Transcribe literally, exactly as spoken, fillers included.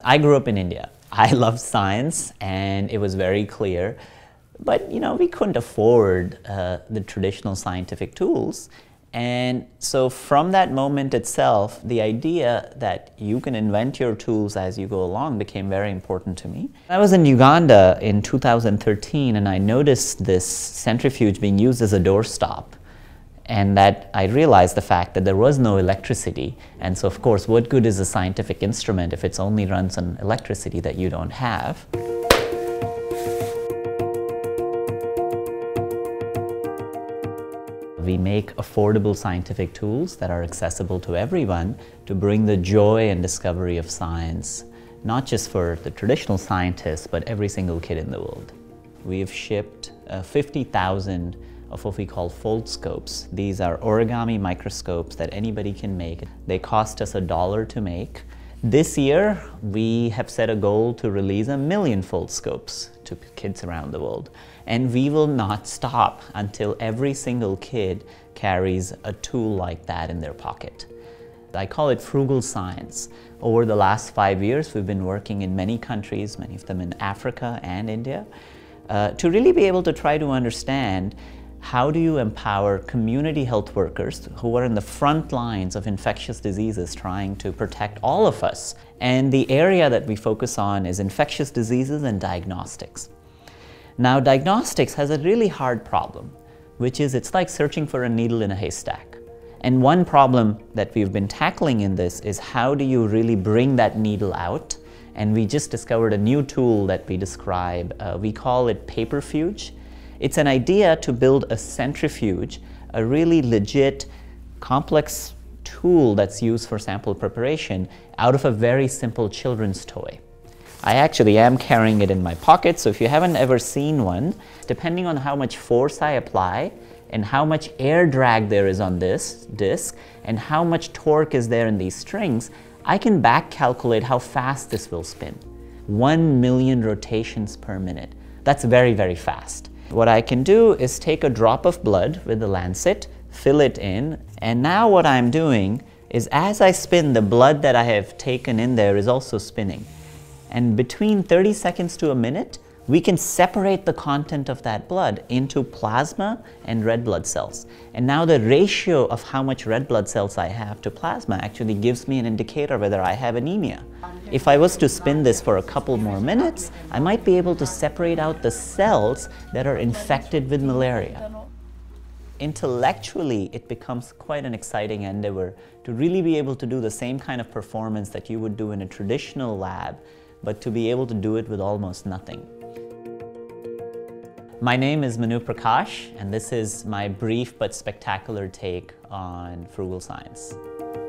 I grew up in India. I loved science and it was very clear, but you know, we couldn't afford uh, the traditional scientific tools. And so from that moment itself, the idea that you can invent your tools as you go along became very important to me. I was in Uganda in two thousand thirteen and I noticed this centrifuge being used as a doorstop. And that I realized the fact that there was no electricity. And so of course, what good is a scientific instrument if it only runs on electricity that you don't have? We make affordable scientific tools that are accessible to everyone to bring the joy and discovery of science, not just for the traditional scientists, but every single kid in the world. We have shipped uh, fifty thousand of what we call fold scopes. These are origami microscopes that anybody can make. They cost us a dollar to make. This year, we have set a goal to release a million fold scopes to kids around the world. And we will not stop until every single kid carries a tool like that in their pocket. I call it Frugal Science. Over the last five years, we've been working in many countries, many of them in Africa and India, uh, to really be able to try to understand how do you empower community health workers who are in the front lines of infectious diseases trying to protect all of us. And the area that we focus on is infectious diseases and diagnostics. Now, diagnostics has a really hard problem, which is it's like searching for a needle in a haystack. And one problem that we've been tackling in this is how do you really bring that needle out? And we just discovered a new tool that we describe. Uh, we call it paperfuge. It's an idea to build a centrifuge, a really legit, complex tool that's used for sample preparation out of a very simple children's toy. I actually am carrying it in my pocket, so if you haven't ever seen one, depending on how much force I apply and how much air drag there is on this disc and how much torque is there in these strings, I can back calculate how fast this will spin. One million rotations per minute. That's very, very fast. What I can do is take a drop of blood with the lancet, fill it in, and now what I'm doing is as I spin, the blood that I have taken in there is also spinning. And between thirty seconds to a minute, we can separate the content of that blood into plasma and red blood cells. And now the ratio of how much red blood cells I have to plasma actually gives me an indicator whether I have anemia. If I was to spin this for a couple more minutes, I might be able to separate out the cells that are infected with malaria. Intellectually, it becomes quite an exciting endeavor to really be able to do the same kind of performance that you would do in a traditional lab, but to be able to do it with almost nothing. My name is Manu Prakash, and this is my brief but spectacular take on Frugal Science.